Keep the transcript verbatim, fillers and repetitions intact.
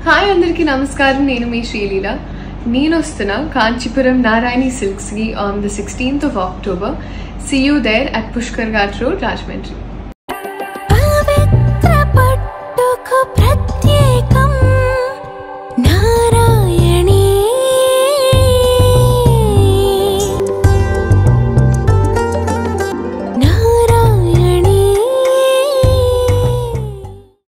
Hi అందరికీ నమస్కారం. నేను మీ శ్రీలీల. నేను వస్తున్నా కాంచీపురం నారాయణి సిల్క్స్ కి on the sixteenth of October. See you there at Pushkar Ghat road, Rajahmundry.